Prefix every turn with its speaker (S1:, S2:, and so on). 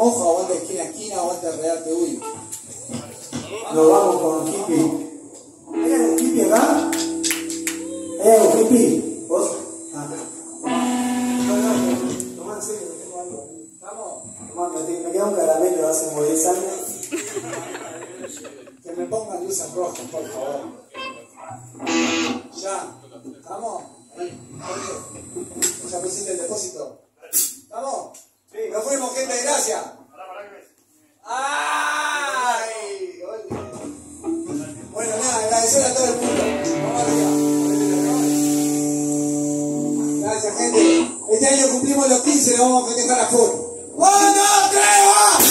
S1: mojo, aguante esquina a esquina, aguante Real Tehuil.
S2: Nos vamos con un hippie. ¿Hay algún hippie acá? ¿Hay algún hippie? ¿Vos? Ah. No, tomá en serio, tengo algo.
S1: ¿Estamos?
S2: Tomá, me queda un caramelo hace como 10 años.
S1: Que me pongan luces rojas, por favor. Ya. ¿Estamos? ¿Ya pusiste el depósito? ¿Estamos? Sí. Nos fuimos, gente, gracias. ¡Ay! Bueno, nada, agradecer a todo el mundo. Vamos arriba. Gracias, gente. Este año cumplimos los 15, lo vamos a festejar a full. ¡1, 2, 3, va!